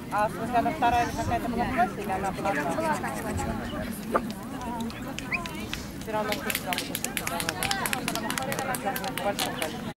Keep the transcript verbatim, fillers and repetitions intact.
А в смысле, она вторая какая-то была просто или она была? Все равно вкусно будет. В большом количестве.